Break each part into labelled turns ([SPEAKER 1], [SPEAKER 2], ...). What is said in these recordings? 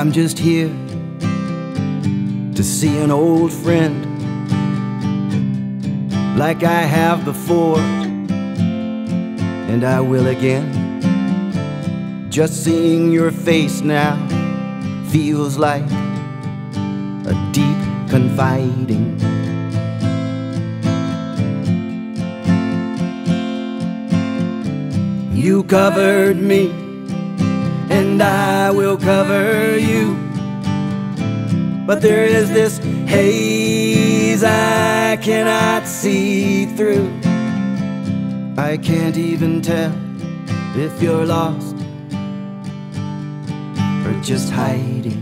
[SPEAKER 1] I'm just here to see an old friend, like I have before, and I will again. Just seeing your face now feels like a deep confiding. You covered me, and I will cover you, but there is this haze I cannot see through. I can't even tell if you're lost or just hiding.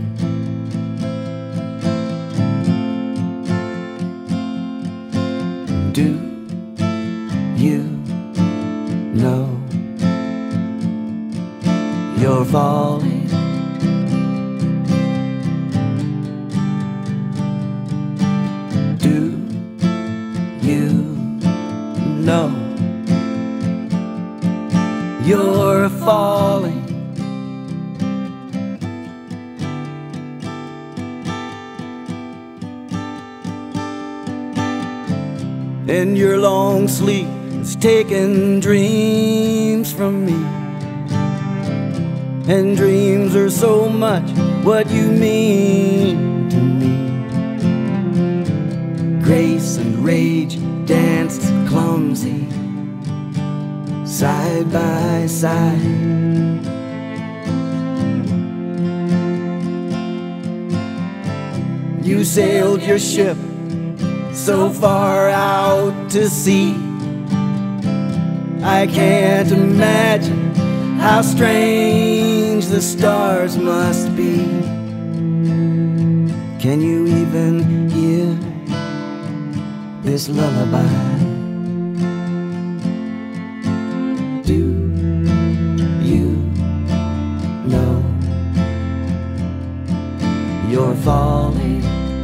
[SPEAKER 1] Do you know you're falling? Do you know you're falling? And your long sleep is taking dreams from me, and dreams are so much what you mean to me. Grace and rage danced clumsy, side by side. You sailed your ship so far out to sea, I can't imagine how strange the stars must be. Can you even hear this lullaby? Do you know you're falling?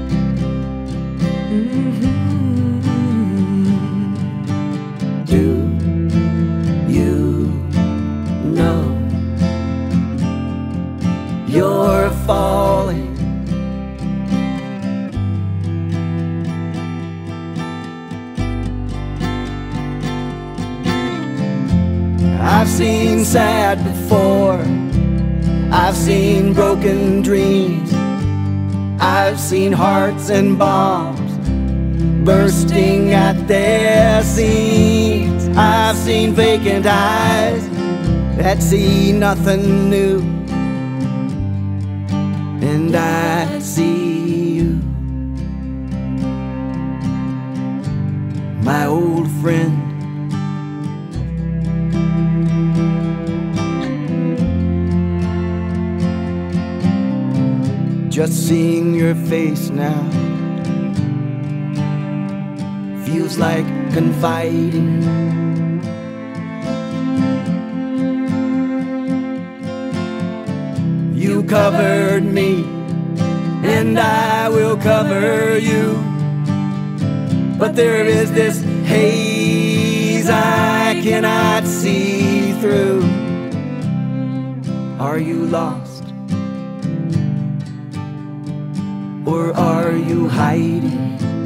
[SPEAKER 1] Do you know you're falling? I've seen sad before, I've seen broken dreams, I've seen hearts and bombs bursting at their seams. I've seen vacant eyes that see nothing new, and I see you, my old friend. Just seeing your face now feels like confiding. You covered me, and I will cover you, but there is this haze I cannot see through. Are you lost, or are you hiding?